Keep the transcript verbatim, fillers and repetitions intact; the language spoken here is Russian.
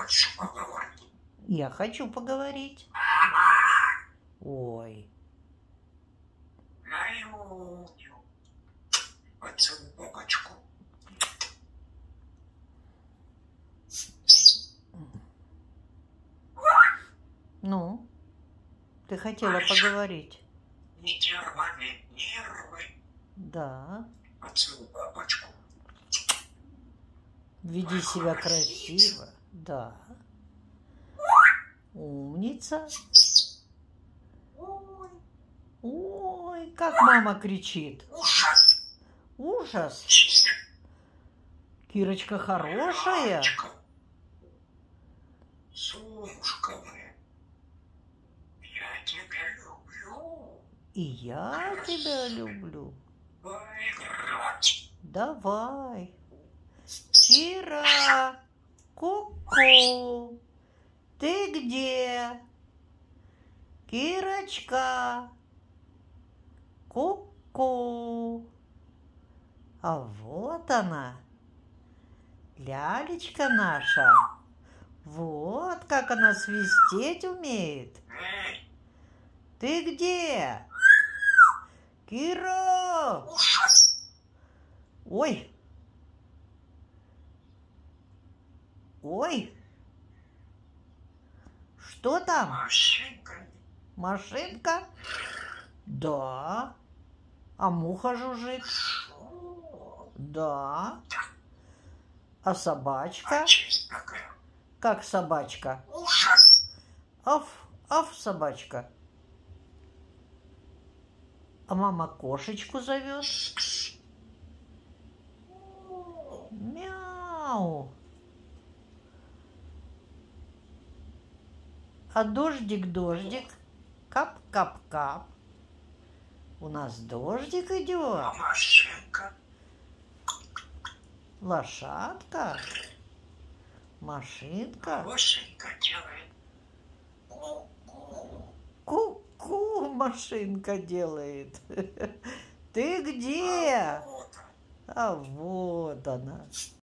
хочешь поговорить? Я хочу поговорить. Ой. Я его поцелуй бабочку. Ну, ты хотела Мальчик. поговорить. Не дервали нервы. Да. Поцелуй бабочку. Веди себя красиво. Да. Умница. Ой, Ой, как мама кричит. ужас. Ужас. Чисто. Кирочка хорошая. Лапочка. Солнышко мое, я тебя люблю. И я тебя люблю. Поиграть. Давай. Кира, ку-ку, ты где? Кирочка, ку-ку. А вот она, лялечка наша. Вот как она свистеть умеет. Эй, Ты где? Кира! ужас. Ой! Ой! Что там? Машинка. Машинка? Да. А муха жужжит? Шо? Да. А собачка? А честь какая? Как собачка? Ужас. Аф, аф, собачка. А мама кошечку зовет? Мяу. А дождик, дождик, кап-кап-кап. У нас дождик А идет. машинка? Лошадка, машинка. Машинка делает. Ку-ку. Ку-ку, машинка делает. Ты где? Вот. А вот она.